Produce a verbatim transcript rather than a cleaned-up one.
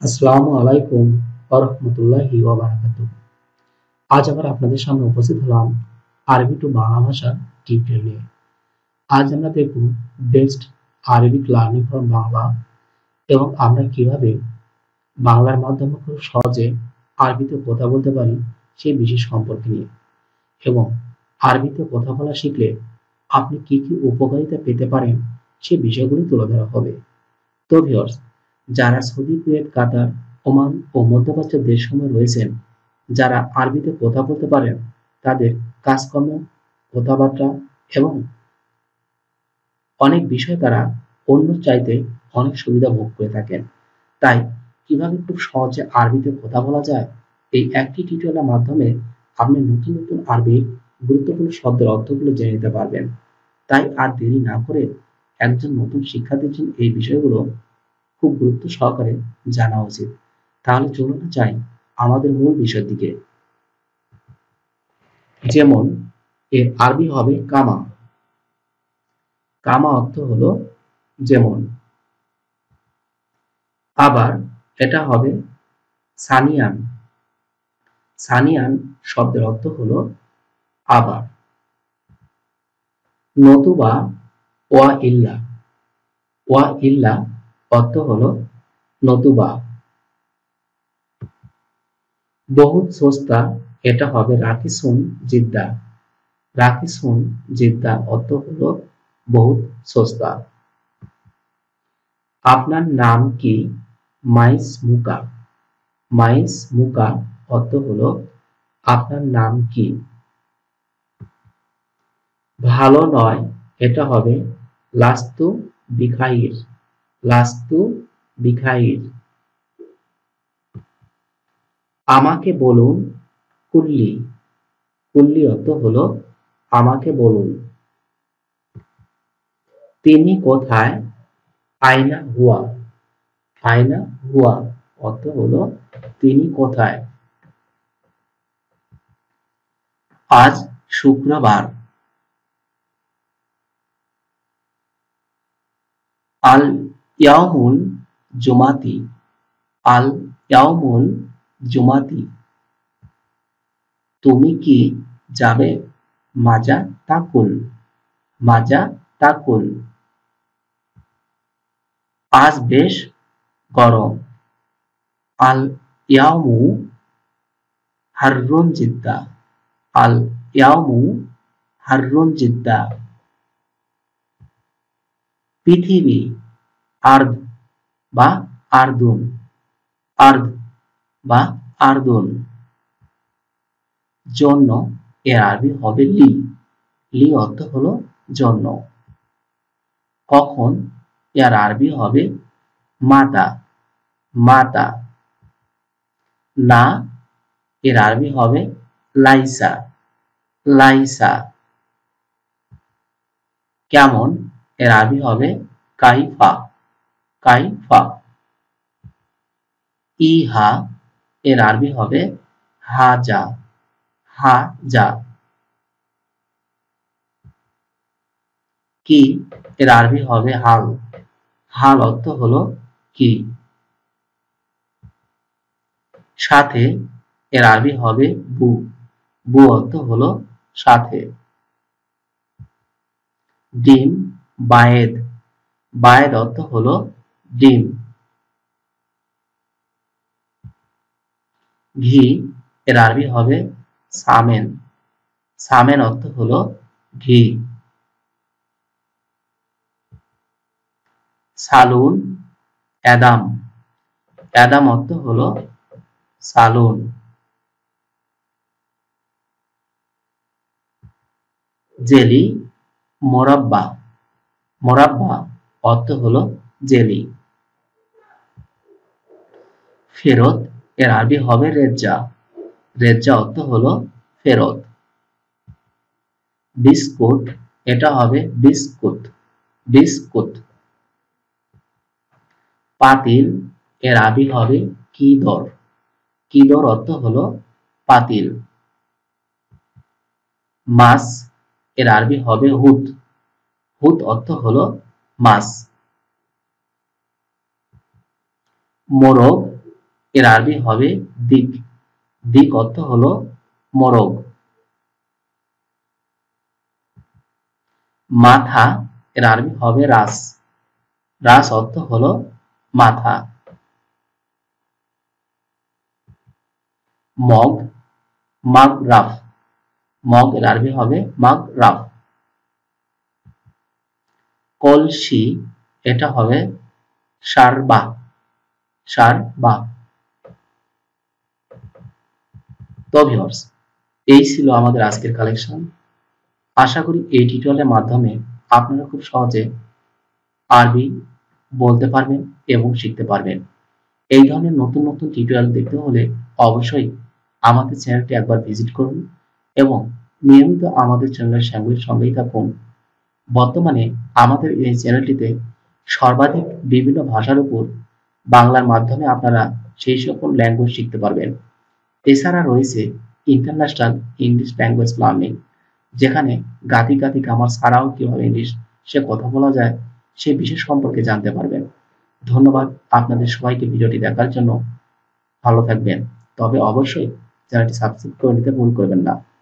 আসসালামু আলাইকুম ওয়া রাহমাতুল্লাহি ওয়া বারাকাতুহু। আজ আবার আপনাদের সামনে উপস্থিত হলাম আরবি টু বাংলা ভাষার টিউটোরিয়াল নিয়ে। আজ আমরা দেখব best Arabic learning from Bangla এবং আমরা কিভাবে বাংলার মাধ্যমে খুব সহজে আরবিতে কথা বলতে পারি সেই বিষয় সম্পর্কে নিয়ে, এবং আরবিতে কথা বলা শিখলে আপনি কি কি উপকারিতা পেতে পারেন সেই বিষয়গুলি তুলে ধরা হবে। তো ভিউয়ার্স, যারা সৌদি, কুয়েত, কাতার, ওমান ও মধ্যপ্রাচ্য দেশসমূহে রয়েছেন, যারা আরবিতে কথা বলতে পারেন, তাদের কাজকর্ম, কথাবার্তা এবং অনেক বিষয় তারা অন্যের চাইতে অনেক সুবিধা ভোগ করে থাকেন। তাই কিভাবে খুব সহজে আরবিতে কথা বলা যায়, এই একটি টিউটোরিয়ালের মাধ্যমে আপনি নতুন নতুন আরবির গুরুত্বপূর্ণ শব্দের অর্থগুলো জেনে নিতে পারবেন। তাই আর দেরি না করে একজন নতুন শিক্ষার্থীর জন্য এই বিষয়গুলো খুব গুরুত্ব সহকারে জানা উচিত। তাহলে চলুন যাই আমাদের মূল বিষয়ের দিকে। যেমন এর আরবি হবে কামা। কামা অর্থ হলো যেমন। আবার এটা হবে সানিয়ান। সানিয়ান শব্দের অর্থ হলো আবার। নতুবা ওয়া ইল্লা। ওয়া ইল্লা অর্থ হলো নতুবা। বহুত সস্তা, এটা হবে রাকিসুন জিদ্দা। রাকিসুন জিদ্দা অর্থ হলো বহুত সস্তা। আপনার নাম কি? মাইস মুকা। মাইস মুকা অর্থ হলো আপনার নাম কি। ভালো নয়, এটা হবে লাস্তু বিখাইর। লাস্তু বিখাইর। আমাকে বলুন কুল্লি। কুল্লি অর্থ হলো আমাকে বলুন। তিনি কোথায়? আয়না হুয়া। আয়না হুয়া অর্থ হলো তিনি কোথায়। আজ শুক্রবার। আল ইয়াউমুল জুমাতি। আল ইয়াউমুল জুমাতি। তুমি কি যাবে? মাজা তাকুল। মাজা তাকুল। আজ বেশ গরম। আল ইয়াউমু হাররুন জিদ্দা। আল ইয়াউমু হাররুন জিদ্দা। পৃথিবী আর্দ বা আরদুন। আর্দ বা আরদুন। জন্য এর আরবি হবে লি। লি অর্থ হলো জন্য। কখন? এর আরবি হবে মাতা। মাতা। না, এর আরবি হবে লাইসা। লাইসা। কেমন? এর আরবি হবে কাইফা। কাইফা। ইহা, এর আরবি হবে হাজা। হাজা। কি? এর আরবি হবে হাল। হাল অর্থ হলো কি। সাথে, এর আরবি হবে বু। বু অর্থ হলো সাথে। ডিম বায়েদ। বায়েদ অর্থ হলো ডিম। ঘি, এর আরবি হবে সামেন। সামেন অর্থ হলো ঘি। সালুন এদাম। এদাম অর্থ হলো সালুন। জেলি মোরাব্বা। মোরাব্বা অর্থ হলো জেলি। ফেরত, এর আরবি হবে রেজ্জা। রেজ্জা অর্থ হলো ফেরত। বিস্কুট, এটা হবে বিস্কুট। বিস্কুট। পাতিল, এর আরবি হবে কিদর। কিদর অর্থ হলো পাতিল। মাছ, এর আরবি হবে হুত। হুত অর্থ হলো মাছ। মোরগ, এর আরবি হবে দিক। দিক অর্থ হলো মোরগ। মাথা এর আরবি হবে রাস। রাস অর্থ হলো মাথা। মগ মাগরাফ। মগ এর আরবি হবে মাগরাফ। কলসি এটা হবে সারবা। সারবা। তো ভিউয়ার্স, এই ছিল আমাদের আজকের কালেকশন। আশা করি এই টিউটোরিয়ালের মাধ্যমে আপনারা খুব সহজে আরবি বলতে পারবেন এবং শিখতে পারবেন। এই ধরনের নতুন নতুন টিউটোরিয়াল দেখতে হলে অবশ্যই আমাদের চ্যানেলটি একবার ভিজিট করুন এবং নিয়মিত আমাদের চ্যানেলের সঙ্গে সঙ্গেই থাকুন। বর্তমানে আমাদের এই চ্যানেলটিতে সর্বাধিক বিভিন্ন ভাষার উপর বাংলার মাধ্যমে আপনারা সেই সকল ল্যাঙ্গুয়েজ শিখতে পারবেন। এছাড়া রয়েছে ইন্টারন্যাশনাল ইংলিশ ল্যাঙ্গুয়েজ লার্নিং, যেখানে গাতি গাতি গ্রামার ছাড়াও কিভাবে ইংলিশ সে কথা বলা যায় সে বিষয় সম্পর্কে জানতে পারবেন। ধন্যবাদ আপনাদের সবাইকে ভিডিওটি দেখার জন্য। ভালো থাকবেন, তবে অবশ্যই চ্যানেলটি সাবস্ক্রাইব করে নিতে ভুল করবেন না।